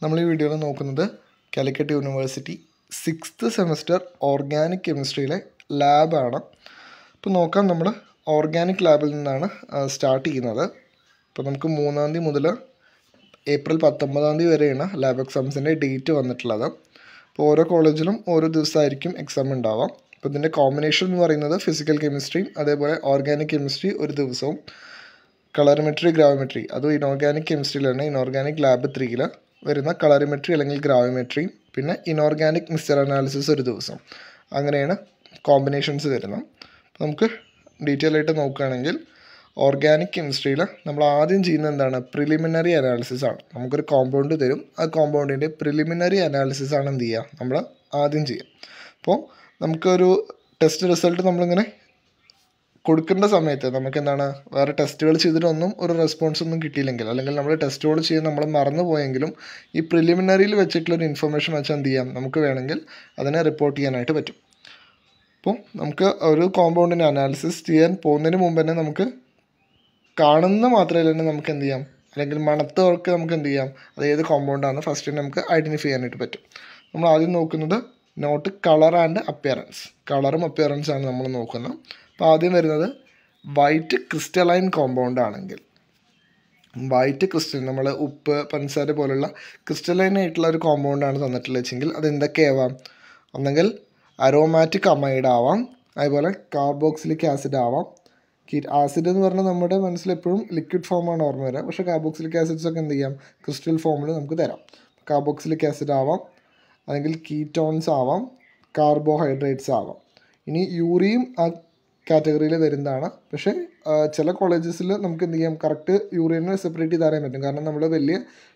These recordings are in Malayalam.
നമ്മൾ ഈ വീഡിയോയിൽ നോക്കുന്നത് Calicut university 6th semester organic കെമിസ്ട്രിയിലെ ലാബാണ്. ഇപ്പോൾ നോക്കാം, നമ്മൾ ഓർഗാനിക് ലാബിൽ നിന്നാണ് സ്റ്റാർട്ട് ചെയ്യുന്നത്. ഇപ്പോൾ നമുക്ക് 3-ാം തീയതി മുതൽ ഏപ്രിൽ 19-ാം തീയതി വരെയാണ് ലാബ് എക്സാംസിൻ്റെ ഡേറ്റ് വന്നിട്ടുള്ളത്. അപ്പോൾ ഓരോ കോളേജിലും ഓരോ ദിവസമായിരിക്കും എക്സാം ഉണ്ടാവാം. അപ്പോൾ ഇതിൻ്റെ കോമ്പിനേഷൻ എന്ന് പറയുന്നത് ഫിസിക്കൽ കെമിസ്ട്രിയും അതേപോലെ ഓർഗാനിക് കെമിസ്ട്രി ഒരു ദിവസവും, കളറിമെട്രി ഗ്രാവിമെട്രി അതും ഇനോർഗാനിക് കെമിസ്ട്രിയിലാണ് ഇനോർഗാനിക് ലാബ് 3 വരുന്ന കളറിമെട്രി അല്ലെങ്കിൽ ഗ്രാവിമെട്രിയും പിന്നെ ഇനോർഗാനിക് മിക്സ്ചർ അനാലിസിസ് ഒരു ദിവസം. അങ്ങനെയാണ് കോമ്പിനേഷൻസ് വരുന്നത്. അപ്പോൾ നമുക്ക് ഡീറ്റെയിൽ ആയിട്ട് നോക്കുകയാണെങ്കിൽ ഓർഗാനിക് കെമിസ്ട്രിയിൽ നമ്മൾ ആദ്യം ചെയ്യുന്നത് എന്താണ്? പ്രിലിമിനറി അനാലിസിസ് ആണ്. നമുക്കൊരു കോമ്പൗണ്ട് തരും, ആ കോമ്പൗണ്ടിൻ്റെ പ്രിലിമിനറി അനാലിസിസ് ആണ് എന്ത് ചെയ്യുക, നമ്മൾ ആദ്യം ചെയ്യുക. അപ്പോൾ നമുക്കൊരു ടെസ്റ്റ് റിസൾട്ട് നമ്മളിങ്ങനെ കൊടുക്കേണ്ട സമയത്ത് നമുക്ക് എന്താണ്, വേറെ ടെസ്റ്റുകൾ ചെയ്തിട്ടൊന്നും ഒരു റെസ്പോൺസ് ഒന്നും കിട്ടിയില്ലെങ്കിൽ, അല്ലെങ്കിൽ നമ്മൾ ടെസ്റ്റുകൾ ചെയ്ത് നമ്മൾ മറന്നു പോയെങ്കിലും ഈ പ്രിലിമിനറിയിൽ വെച്ചിട്ടുള്ളൊരു ഇൻഫർമേഷൻ വെച്ചാൽ എന്ത് ചെയ്യാം, നമുക്ക് വേണമെങ്കിൽ അതിനെ റിപ്പോർട്ട് ചെയ്യാനായിട്ട് പറ്റും. അപ്പോൾ നമുക്ക് ഒരു കോമ്പൗണ്ടിൻ്റെ അനാലിസിസ് ചെയ്യാൻ പോകുന്നതിന് മുമ്പ് തന്നെ നമുക്ക് കാണുന്ന മാത്രമല്ല തന്നെ നമുക്ക് എന്ത് ചെയ്യാം, അല്ലെങ്കിൽ മണത്തവർക്ക് നമുക്ക് എന്ത് ചെയ്യാം, അത് ഏത് കോമ്പൗണ്ടാണ് ഫസ്റ്റ് നമുക്ക് ഐഡൻറ്റിഫൈ ചെയ്യാനായിട്ട് പറ്റും. നമ്മൾ ആദ്യം നോക്കുന്നത് നോട്ട് കളർ ആൻഡ് അപ്പിയറൻസ്. കളറും അപ്പിയറൻസാണ് നമ്മൾ നോക്കുന്നത്. അപ്പോൾ ആദ്യം വരുന്നത് വൈറ്റ് ക്രിസ്റ്റലൈൻ കോമ്പൗണ്ട് ആണെങ്കിൽ, വൈറ്റ് ക്രിസ്റ്റൽ നമ്മൾ ഉപ്പ് പഞ്ചസാര പോലുള്ള ക്രിസ്റ്റലൈൻ ആയിട്ടുള്ള ഒരു കോമ്പൗണ്ടാണ് തന്നിട്ടുള്ളത് വെച്ചെങ്കിൽ അത് എന്തൊക്കെയാവാം? ഒന്നെങ്കിൽ അരോമാറ്റിക് അമൈഡ് ആവാം, അതുപോലെ കാർബോക്സിലിക് ആസിഡ് ആവാം. ആസിഡ് എന്ന് പറഞ്ഞാൽ നമ്മുടെ മനസ്സിൽ എപ്പോഴും ലിക്വിഡ് ഫോമാണ് ഓർമ്മ വരിക, പക്ഷേ കാർബോക്സിലിക് ആസിഡ്സ് ഒക്കെ എന്ത് ചെയ്യാം, ക്രിസ്റ്റൽ ഫോമിൽ നമുക്ക് തരാം. കാർബോക്സിലിക് ആസിഡ് ആവാം, അല്ലെങ്കിൽ കീറ്റോൺസ് ആവാം, കാർബോഹൈഡ്രേറ്റ്സ് ആവാം. ഇനി യൂറിയും ആ കാറ്റഗറിയിൽ വരുന്നതാണ്. പക്ഷേ ചില കോളേജസിൽ നമുക്ക് എന്ത് ചെയ്യാം, കറക്റ്റ് യൂറിയനെ സെപ്പറേറ്റ് ചെയ്ത് അറിയാൻ പറ്റും. കാരണം നമ്മൾ വലിയ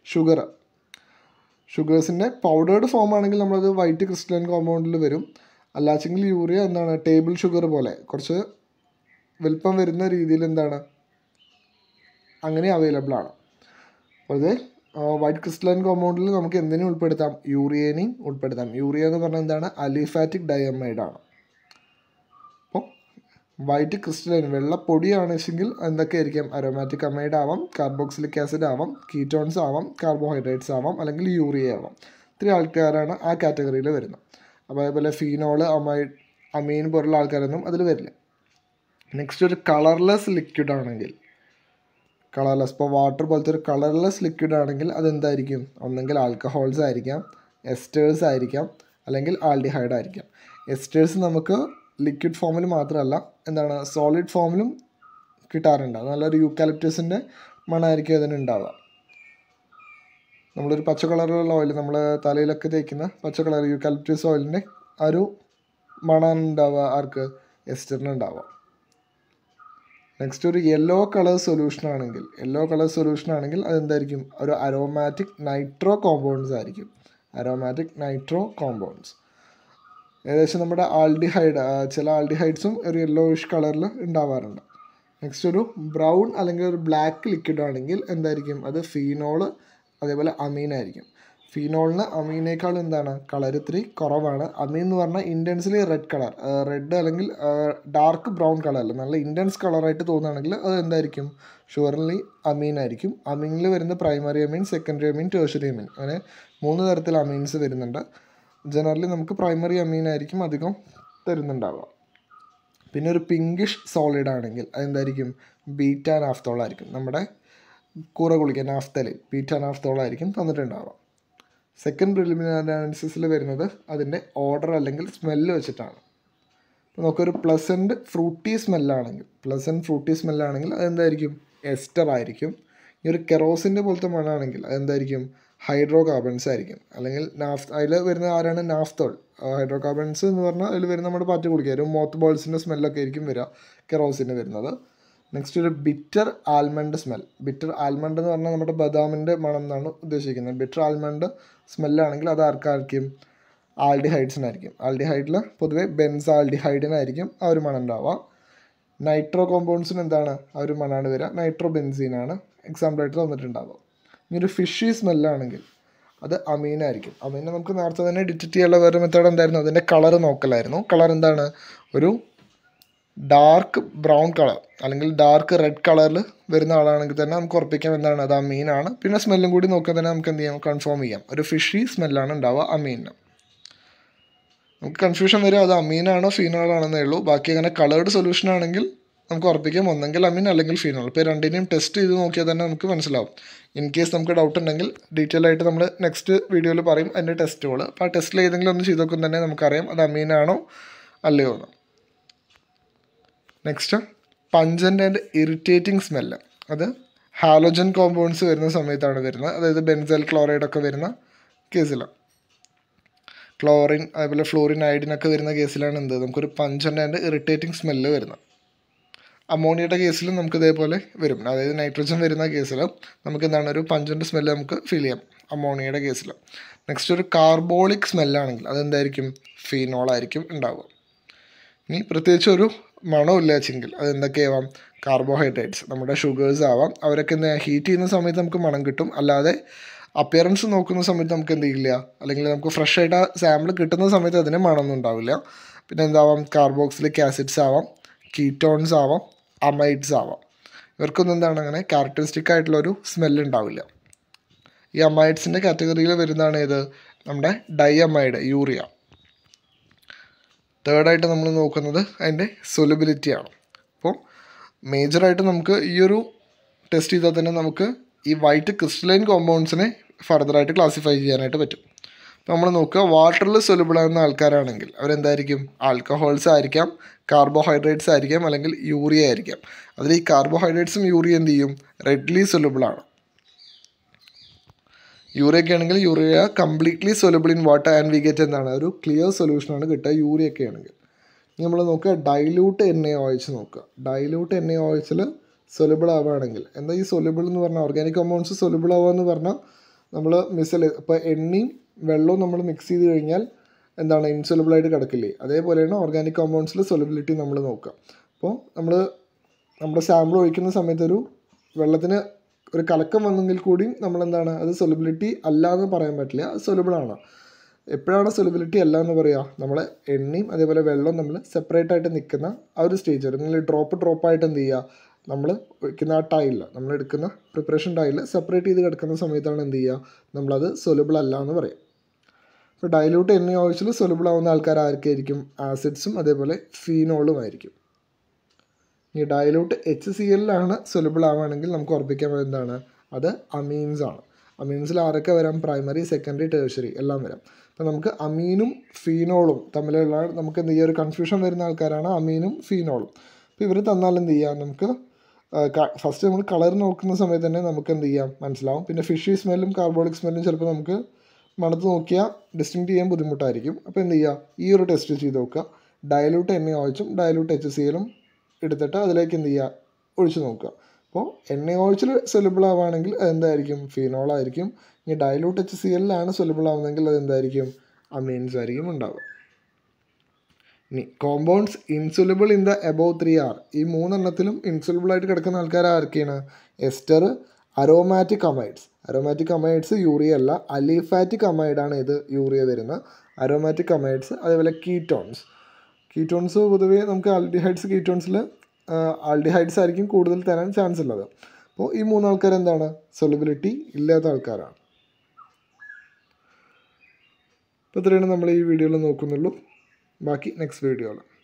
ഷുഗേഴ്സിൻ്റെ പൗഡേർഡ് ഫോം ആണെങ്കിൽ നമ്മളത് വൈറ്റ് ക്രിസ്റ്റലൈൻ കോമ്പൗണ്ടിൽ വരും. അല്ലാച്ചെങ്കിൽ യൂറിയ എന്താണ്, ടേബിൾ ഷുഗർ പോലെ കുറച്ച് വലിപ്പം വരുന്ന രീതിയിൽ എന്താണ്, അങ്ങനെ അവൈലബിൾ ആണ്. അപ്പോൾ ഇത് വൈറ്റ് ക്രിസ്റ്റലൈൻ കോമ്പൗണ്ടിൽ നമുക്ക് എന്തിനും ഉൾപ്പെടുത്താം, യൂറിയനെയും ഉൾപ്പെടുത്താം. യൂറിയ എന്ന് പറഞ്ഞാൽ എന്താണ്, അലിഫാറ്റിക് ഡയമൈഡ് ആണ്. അപ്പോൾ വൈറ്റ് ക്രിസ്റ്റലൈൻ വെള്ളപ്പൊടിയാണ് വെച്ചെങ്കിൽ എന്തൊക്കെ ആയിരിക്കാം, അരോമാറ്റിക് അമൈഡ് ആവാം, കാർബോക്സിലിക് ആസിഡ് ആവാം, കീറ്റോൺസ് ആവാം, കാർബോഹൈഡ്രേറ്റ്സ് ആവാം, അല്ലെങ്കിൽ യൂറിയ ആവാം. ഇത്രയും ആൾക്കാരാണ് ആ കാറ്റഗറിയിൽ വരുന്നത്. അപ്പോൾ അതേപോലെ ഫീനോള്, അമീൻ പോലുള്ള ആൾക്കാരൊന്നും അതിൽ വരില്ല. നെക്സ്റ്റ് ഒരു കളർലെസ് ലിക്വിഡ് ആണെങ്കിൽ, കളർലെസ് ഇപ്പോൾ വാട്ടർ പോലത്തെ ഒരു കളർലെസ് ലിക്വിഡ് ആണെങ്കിൽ അതെന്തായിരിക്കും, ഒന്നെങ്കിൽ ആൽക്കഹോൾസ് ആയിരിക്കാം, എസ്റ്റേഴ്സ് ആയിരിക്കാം, അല്ലെങ്കിൽ ആൽഡിഹൈഡ് ആയിരിക്കാം. എസ്റ്റേഴ്സ് നമുക്ക് ലിക്വിഡ് ഫോമിൽ മാത്രമല്ല എന്താണ്, സോളിഡ് ഫോമിലും കിട്ടാറുണ്ട്. നല്ലൊരു യൂക്കാലിപ്റ്റസിൻ്റെ മണമായിരിക്കും അതിനുണ്ടാവുക. നമ്മളൊരു പച്ച കളറിലുള്ള ഓയിൽ നമ്മൾ തലയിലൊക്കെ തേക്കുന്ന പച്ച കളർ യൂക്കാലിപ്റ്റസ് ഓയിലിൻ്റെ ആ ഒരു മണമാണ് ഉണ്ടാവുക ആർക്ക്, എസ്റ്ററിന് ഉണ്ടാവുക. നെക്സ്റ്റ് ഒരു യെല്ലോ കളർ സൊല്യൂഷൻ ആണെങ്കിൽ അതെന്തായിരിക്കും, ഒരു അരോമാറ്റിക് നൈട്രോ കോമ്പൗണ്ട്സ് ആയിരിക്കും. അരോമാറ്റിക് നൈട്രോ കോമ്പൗണ്ട്സ് ഏകദേശം നമ്മുടെ ആൽഡിഹൈഡ്, ചില ആൽഡിഹൈഡ്സും ഒരു യെല്ലോയിഷ് കളറിൽ ഉണ്ടാവാറുണ്ട്. നെക്സ്റ്റ് ഒരു ബ്രൗൺ അല്ലെങ്കിൽ ഒരു ബ്ലാക്ക് ലിക്വിഡ് ആണെങ്കിൽ എന്തായിരിക്കും, അത് ഫീനോള് അതേപോലെ അമീനായിരിക്കും. ഫീനോളിന് അമീനേക്കാൾ എന്താണ്, കളർ ഇത്തിരി കുറവാണ്. അമീൻ എന്ന് പറഞ്ഞാൽ ഇൻറ്റൻസ്ലി റെഡ് കളർ, റെഡ് അല്ലെങ്കിൽ ഡാർക്ക് ബ്രൗൺ കളറല്ല, നല്ല ഇൻറ്റൻസ് കളറായിട്ട് തോന്നുകയാണെങ്കിൽ അത് എന്തായിരിക്കും, ഷുവർലി അമീൻ ആയിരിക്കും. അമീനിൽ വരുന്ന primary amine, secondary amine, tertiary amine, അങ്ങനെ 3 തരത്തിൽ അമീൻസ് വരുന്നുണ്ട്. ജനറലി നമുക്ക് പ്രൈമറി അമീൻ ആയിരിക്കും അധികം തരുന്നുണ്ടാവുക. പിന്നെ ഒരു പിങ്കിഷ് സോളിഡ് ആണെങ്കിൽ അതെന്തായിരിക്കും, ബീറ്റ നാഫ്തോൾ ആയിരിക്കും. നമ്മുടെ കൂറ കുളിക്കാൻ നാഫ്തലിൻ, ബീറ്റ നാഫ്തോൾ ആയിരിക്കും തന്നിട്ടുണ്ടാവുക. സെക്കൻഡ് പ്രിലിമിനറി അനാലിസിസിൽ വരുന്നത് അതിൻ്റെ ഓർഡർ അല്ലെങ്കിൽ സ്മെല്ല് വെച്ചിട്ടാണ്. ഇപ്പോൾ നമുക്കൊരു പ്ലസൻറ്റ് ഫ്രൂട്ടി സ്മെല്ലാണെങ്കിൽ അതെന്തായിരിക്കും, എസ്റ്റർ ആയിരിക്കും. ഈ ഒരു കെറോസിൻ്റെ പോലത്തെ മണ്ണാണെങ്കിൽ അതെന്തായിരിക്കും, ഹൈഡ്രോ കാർബൺസ് ആയിരിക്കും. അല്ലെങ്കിൽ അതിൽ വരുന്ന ആരാണ്, നാഫ്തോൾ. ഹൈഡ്രോ കാർബൺസ് എന്ന് പറഞ്ഞാൽ അതിൽ വരുന്ന നമ്മുടെ പാറ്റ് കുടിക്കുക, ഒരു മോത്ത് ബോൾസിൻ്റെ സ്മെല്ലൊക്കെ ആയിരിക്കും വരിക കെറോസിന് വരുന്നത്. നെക്സ്റ്റ് ഒരു bitter almond smell. Bitter almond എന്ന് പറഞ്ഞാൽ നമ്മുടെ ബദാമിൻ്റെ മണം എന്നാണ് ഉദ്ദേശിക്കുന്നത്. ബിറ്റർ ആൽമണ്ട് സ്മെല്ലാണെങ്കിൽ അത് ആർക്കായിരിക്കും, ആൽഡിഹൈഡ്സിനായിരിക്കും. ആൽഡിഹൈഡിൽ പൊതുവെ ബെൻസാൽഡിഹൈഡിനായിരിക്കും ആ ഒരു മണം ഉണ്ടാവുക. നൈട്രോ കോമ്പൗണ്ട്സിന് എന്താണ് ആ ഒരു മണമാണ് വരിക, നൈട്രോ ബെൻസീനാണ് എക്സാമ്പിളായിട്ട് തന്നിട്ടുണ്ടാവുക. ഇനി ഒരു ഫിഷി സ്മെല്ലാണെങ്കിൽ അത് അമീനായിരിക്കും. അമീനെ നമുക്ക് നേരത്തെ തന്നെ ഡിറ്റക്റ്റ് ചെയ്യാനുള്ള വേറെ മെത്തേഡ് എന്തായിരുന്നു, അതിൻ്റെ കളർ നോക്കലായിരുന്നു. കളർ എന്താണ്, ഒരു ഡാർക്ക് ബ്രൗൺ കളർ അല്ലെങ്കിൽ ഡാർക്ക് റെഡ് കളറിൽ വരുന്ന ആളാണെങ്കിൽ തന്നെ നമുക്ക് ഉറപ്പിക്കാം എന്താണ് അത് അമീനാണ്. പിന്നെ സ്മെല്ലും കൂടി നോക്കിയാൽ തന്നെ നമുക്ക് എന്ത് ചെയ്യാം, കൺഫേം ചെയ്യാം. ഒരു ഫിഷി സ്മെല്ലാണ് ഉണ്ടാവുക അമീനിന്. നമുക്ക് കൺഫ്യൂഷൻ വരും അത് അമീനാണോ ഫീനോളാണെന്നേ ഉള്ളൂ. ബാക്കി അങ്ങനെ കളേർഡ് സൊല്യൂഷൻ ആണെങ്കിൽ നമുക്ക് ഉറപ്പിക്കാം ഒന്നെങ്കിൽ അമീൻ അല്ലെങ്കിൽ ഫീനോൾ. ഇപ്പോൾ രണ്ടിനെയും ടെസ്റ്റ് ചെയ്ത് നോക്കിയാൽ തന്നെ നമുക്ക് മനസ്സിലാവും. ഇൻ കേസ് നമുക്ക് ഡൗട്ട് ഉണ്ടെങ്കിൽ ഡീറ്റെയിൽ ആയിട്ട് നമ്മൾ നെക്സ്റ്റ് വീഡിയോയിൽ പറയും അതിൻ്റെ ടെസ്റ്റുകൾ. അപ്പോൾ ആ ടെസ്റ്റിൽ ഏതെങ്കിലും ഒന്ന് ചെയ്ത് നോക്കും തന്നെ നമുക്കറിയാം അത് അമീനാണോ അല്ലയോ എന്ന്. Next pungent and irritating smell. അത് ഹാലോജൻ കോമ്പൗണ്ട്സ് വരുന്ന സമയത്താണ് വരുന്നത്. അതായത് ബെൻസൽ ക്ലോറൈഡ് ഒക്കെ വരുന്ന കേസിലാണ്, ക്ലോറിൻ അതേപോലെ ഫ്ലോറിൻ അയഡിനൊക്കെ വരുന്ന കേസിലാണ് എന്ത് നമുക്കൊരു പഞ്ചൻ്റ് ആൻഡ് ഇറിറ്റേറ്റിംഗ് സ്മെല്ല് വരുന്നത്. അമോണിയയുടെ കേസിൽ നമുക്ക് ഇതേപോലെ വരും. അതായത് നൈട്രജൻ വരുന്ന കേസിൽ നമുക്ക് എന്താണ് ഒരു പഞ്ചൻ്റ് സ്മെല്ല് നമുക്ക് ഫീൽ ചെയ്യാം അമോണിയയുടെ കേസിൽ. നെക്സ്റ്റ് ഒരു കാർബോളിക് സ്മെല്ലാണെങ്കിൽ അതെന്തായിരിക്കും, ഫീനോളായിരിക്കും ഉണ്ടാവുക. ഇനി പ്രത്യേകിച്ച് ഒരു മണമില്ല വെച്ചെങ്കിൽ അതെന്തൊക്കെയാവാം, കാർബോഹൈഡ്രേറ്റ്സ്, നമ്മുടെ ഷുഗേഴ്സ് ആവാം. അവരൊക്കെ എന്താ ഹീറ്റ് ചെയ്യുന്ന സമയത്ത് നമുക്ക് മണം കിട്ടും. അല്ലാതെ അപ്പിയറൻസ് നോക്കുന്ന സമയത്ത് നമുക്ക് എന്ത് ചെയ്യില്ല, അല്ലെങ്കിൽ നമുക്ക് ഫ്രഷ് ആയിട്ട് ആ സാമ്പിൾ കിട്ടുന്ന സമയത്ത് അതിന് മണമൊന്നും ഉണ്ടാവില്ല. പിന്നെ എന്താവാം, കാർബോക്സിലിക് ആസിഡ്സ് ആവാം, കീറ്റോൺസ് ആവാം, അമൈഡ്സ് ആവാം. ഇവർക്കൊന്നും എന്താണ് അങ്ങനെ ക്യാരക്ടറിസ്റ്റിക് ആയിട്ടുള്ളൊരു സ്മെല്ല് ഉണ്ടാവില്ല. ഈ അമൈഡ്സിൻ്റെ കാറ്റഗറിയിൽ വരുന്നതാണ് ഏത്, നമ്മുടെ ഡൈഅമൈഡ്, യൂറിയ. തേർഡായിട്ട് നമ്മൾ നോക്കുന്നത് അതിൻ്റെ സൊലബിലിറ്റിയാണ്. അപ്പോൾ മേജറായിട്ട് നമുക്ക് ഈ ഒരു ടെസ്റ്റ് ചെയ്താൽ തന്നെ നമുക്ക് ഈ വൈറ്റ് ക്രിസ്റ്റലൈൻ കോമ്പൗണ്ട്സിനെ ഫർദറായിട്ട് ക്ലാസിഫൈ ചെയ്യാനായിട്ട് പറ്റും. അപ്പോൾ നമ്മൾ നോക്കുക, വാട്ടറിൽ സൊലബിൾ ആകുന്ന ആൾക്കാരാണെങ്കിൽ അവരെന്തായിരിക്കും, ആൽക്കഹോൾസ് ആയിരിക്കാം, കാർബോഹൈഡ്രേറ്റ്സ് ആയിരിക്കാം, അല്ലെങ്കിൽ യൂറിയ ആയിരിക്കാം. അതിൽ ഈ കാർബോഹൈഡ്രേറ്റ്സും യൂറിയ എന്ത് ചെയ്യും, റെഡ്ലി സൊലബിളാണ്. യൂറിയൊക്കെ ആണെങ്കിൽ urea completely soluble in water and we get എന്താണ് ഒരു ക്ലിയർ സൊല്യൂഷനാണ് കിട്ടുക യൂറിയൊക്കെ ആണെങ്കിൽ. ഇനി നമ്മൾ നോക്കുക ഡൈല്യൂട്ട് NaOH നോക്കുക. ഡൈല്യൂട്ട് NaOHൽ സൊലബിൾ ആവുകയാണെങ്കിൽ എന്താ ഈ സൊലബിൾ എന്ന് പറഞ്ഞാൽ, ഓർഗാനിക് കമ്പൗണ്ട്സ് സൊലബിൾ ആവുക എന്ന് പറഞ്ഞാൽ നമ്മൾ ഇപ്പോൾ എണ്ണയും വെള്ളവും നമ്മൾ മിക്സ് ചെയ്ത് കഴിഞ്ഞാൽ എന്താണ് ഇൻസൊലബിളായിട്ട് കിടക്കില്ലേ, അതേപോലെയാണ് ഓർഗാനിക് കോമ്പൗണ്ട്സിൽ സൊലബിലിറ്റി നമ്മൾ നോക്കുക. അപ്പോൾ നമ്മുടെ സാമ്പിൾ ഒഴിക്കുന്ന സമയത്തൊരു വെള്ളത്തിന് ഒരു കലക്കം വന്നെങ്കിൽ കൂടിയും നമ്മളെന്താണ് അത് സൊലബിലിറ്റി അല്ല എന്ന് പറയാൻ പറ്റില്ല, അത് സൊലബിളാണ്. എപ്പോഴാണ് സൊലബിലിറ്റി അല്ല എന്ന് പറയുക, നമ്മൾ എണ്ണയും അതേപോലെ വെള്ളവും നമ്മൾ സെപ്പറേറ്റ് ആയിട്ട് നിൽക്കുന്ന ആ ഒരു സ്റ്റേജ് വരും. നിങ്ങൾ ഡ്രോപ്പായിട്ട് എന്ത് ചെയ്യുക, നമ്മൾ വയ്ക്കുന്ന ആ ടൈലിൽ, നമ്മൾ എടുക്കുന്ന പ്രിപ്പറേഷൻ ടൈലിൽ സെപ്പറേറ്റ് ചെയ്ത് കിടക്കുന്ന സമയത്താണ് എന്ത് ചെയ്യുക, നമ്മളത് സൊലബിൾ അല്ല എന്ന് പറയും. ഇപ്പോൾ ഡൈല്യൂട്ട് NaOHൽ സൊലബിൾ ആവുന്ന ആൾക്കാർ ആർക്കായിരിക്കും, ആസിഡ്സും അതേപോലെ ഫീനോളും ആയിരിക്കും. ഈ ഡൈല്യൂട്ട് HClലാണ് സൊലബിൾ ആവുകയാണെങ്കിൽ നമുക്ക് ഉറപ്പിക്കാൻ എന്താണ് അത് അമീൻസ് ആണ്. അമീൻസിൽ ആരൊക്കെ വരാം, പ്രൈമറി, സെക്കൻഡറി, ടേഴ്സറി എല്ലാം വരാം. അപ്പോൾ നമുക്ക് അമീനും ഫീനോളും തമ്മിലുള്ള നമുക്ക് എന്ത് ചെയ്യുക, ഒരു കൺഫ്യൂഷൻ വരുന്ന ആൾക്കാരാണ് അമീനും ഫീനോളും. അപ്പോൾ ഇവർ തന്നാൽ എന്ത് ചെയ്യാം, നമുക്ക് ഫസ്റ്റ് നമ്മൾ കളർ നോക്കുന്ന സമയത്ത് തന്നെ നമുക്ക് എന്ത് ചെയ്യാം മനസ്സിലാവും. പിന്നെ ഫിഷി സ്മെല്ലും കാർബോളിക് സ്മെല്ലും ചിലപ്പോൾ നമുക്ക് മണത്ത് നോക്കിയാൽ ഡിസ്റ്റിങ്ക്റ്റ് ചെയ്യാൻ ബുദ്ധിമുട്ടായിരിക്കും. അപ്പോൾ എന്ത് ചെയ്യുക, ഈ ഒരു ടെസ്റ്റ് ചെയ്ത് നോക്കുക. ഡൈല്യൂട്ട് NaOHും ഡൈല്യൂട്ട് HClലും എടുത്തിട്ട് അതിലേക്ക് എന്ത് ചെയ്യുക, ഒഴിച്ച് നോക്കുക. അപ്പോൾ NaOHൽ സൊലബിൾ ആവുകയാണെങ്കിൽ അതെന്തായിരിക്കും, ഫീനോളായിരിക്കും. ഇനി ഡൈല്യൂട്ട് HClലാണ് സൊലബിൾ ആവുന്നതെങ്കിൽ അതെന്തായിരിക്കും, അമീൻസ് ആയിരിക്കും ഉണ്ടാവുക. ഇനി compounds insoluble in the above 3R, ഈ മൂന്നെണ്ണത്തിലും ഇൻസൊലബിളായിട്ട് കിടക്കുന്ന ആൾക്കാർ ആരൊക്കെയാണ്, ester, aromatic amides. Aromatic amides urea അല്ല, അലിഫാറ്റിക് അമൈഡാണ് ഇത് യൂറിയ വരുന്നത്. അരോമാറ്റിക് അമൈഡ്സ് അതേപോലെ കീറ്റോൺസ് പൊതുവേ നമുക്ക് ആൽഡിഹൈഡ്സ് കീറ്റോൺസിൽ ആൽഡിഹൈഡ്സ് ആയിരിക്കും കൂടുതൽ തരാൻ ചാൻസ് ഉള്ളത്. അപ്പോൾ ഈ മൂന്നാൾക്കാർ എന്താണ് സൊലബിലിറ്റി ഇല്ലാത്ത ആൾക്കാരാണ്. അപ്പോൾ ഇത്രയാണ് നമ്മൾ ഈ വീഡിയോയിൽ നോക്കുന്നുള്ളൂ. ബാക്കി നെക്സ്റ്റ് വീഡിയോയിൽ.